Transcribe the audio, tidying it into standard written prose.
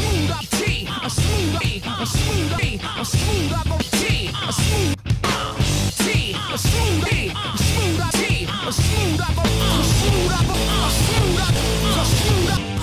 smooth up T, a smooth T, a smooth T, a smooth up T, a smooth T, a smooth T, a smooth up T, a smooth up, a smooth up, a smooth up, a smooth up.